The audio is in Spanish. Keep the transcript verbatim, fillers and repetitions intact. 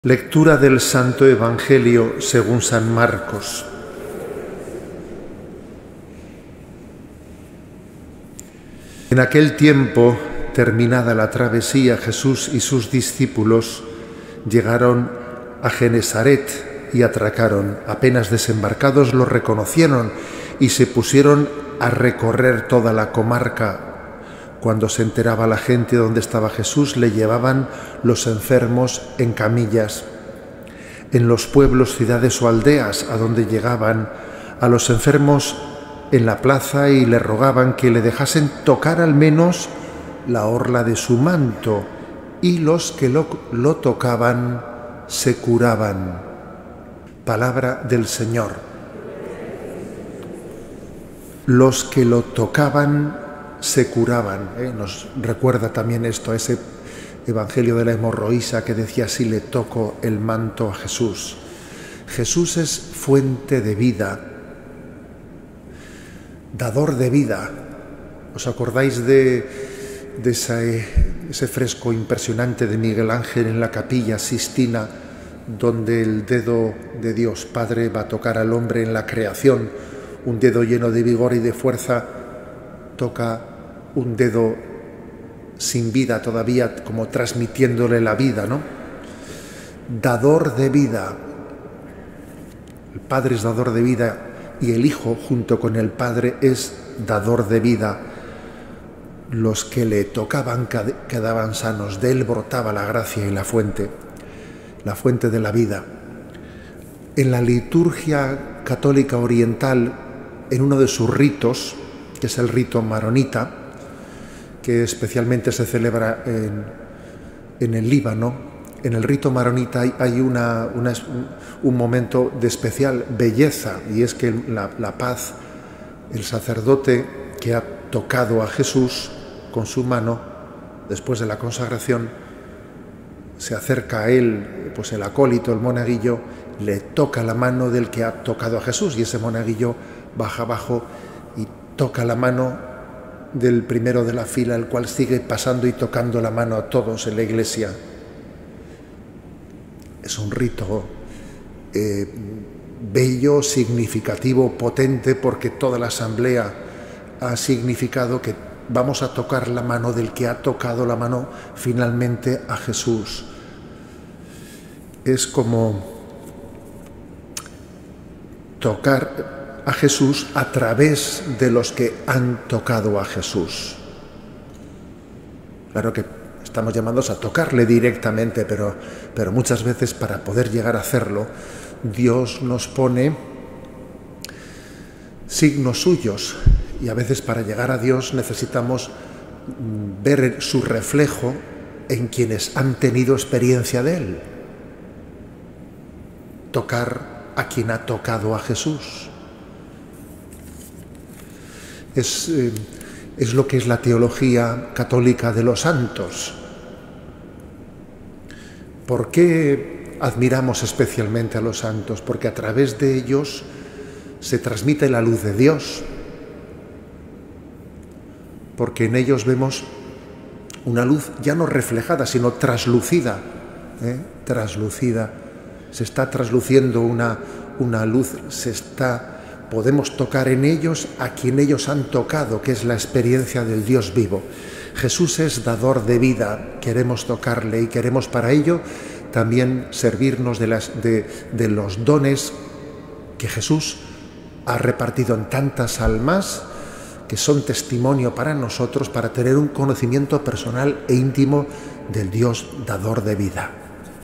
Lectura del Santo Evangelio según San Marcos. En aquel tiempo, terminada la travesía, Jesús y sus discípulos llegaron a Genesaret y atracaron. Apenas desembarcados los reconocieron y se pusieron a recorrer toda la comarca. Cuando se enteraba la gente dónde estaba Jesús, le llevaban los enfermos en camillas. En los pueblos, ciudades o aldeas a donde llegaban a los enfermos en la plaza y le rogaban que le dejasen tocar al menos la orla de su manto, y los que lo, lo tocaban se curaban. Palabra del Señor. Los que lo tocaban se curaban. ¿eh? Nos recuerda también esto, a ese Evangelio de la hemorroísa que decía: si le toco el manto a Jesús. Jesús es fuente de vida, dador de vida. ¿Os acordáis de, de ese, ese fresco impresionante de Miguel Ángel en la Capilla Sixtina, donde el dedo de Dios Padre va a tocar al hombre en la creación? Un dedo lleno de vigor y de fuerza toca un dedo sin vida todavía, como transmitiéndole la vida, ¿no? Dador de vida. El Padre es dador de vida y el Hijo, junto con el Padre, es dador de vida. Los que le tocaban quedaban sanos, de él brotaba la gracia y la fuente, la fuente de la vida. En la liturgia católica oriental, en uno de sus ritos, que es el rito maronita, que especialmente se celebra en, en el Líbano, en el rito maronita hay, hay una, una, un momento de especial belleza, y es que la, la paz, el sacerdote que ha tocado a Jesús con su mano, después de la consagración, se acerca a él, pues el acólito, el monaguillo, le toca la mano del que ha tocado a Jesús, y ese monaguillo baja abajo y toca la mano del primero de la fila, el cual sigue pasando y tocando la mano a todos en la iglesia. Es un rito eh, bello, significativo, potente, porque toda la asamblea ha significado que vamos a tocar la mano del que ha tocado la mano finalmente a Jesús. Es como tocar a Jesús a través de los que han tocado a Jesús. Claro que estamos llamados a tocarle directamente, pero, pero muchas veces, para poder llegar a hacerlo, Dios nos pone signos suyos, y a veces para llegar a Dios necesitamos ver su reflejo en quienes han tenido experiencia de Él. Tocar a quien ha tocado a Jesús. Es, eh, es lo que es la teología católica de los santos. ¿Por qué admiramos especialmente a los santos? Porque a través de ellos se transmite la luz de Dios. Porque en ellos vemos una luz ya no reflejada, sino traslucida. ¿eh? Traslucida. Se está trasluciendo una, una luz, se está... Podemos tocar en ellos a quien ellos han tocado, que es la experiencia del Dios vivo. Jesús es dador de vida, queremos tocarle y queremos para ello también servirnos de, las, de, de los dones que Jesús ha repartido en tantas almas, que son testimonio para nosotros, para tener un conocimiento personal e íntimo del Dios dador de vida.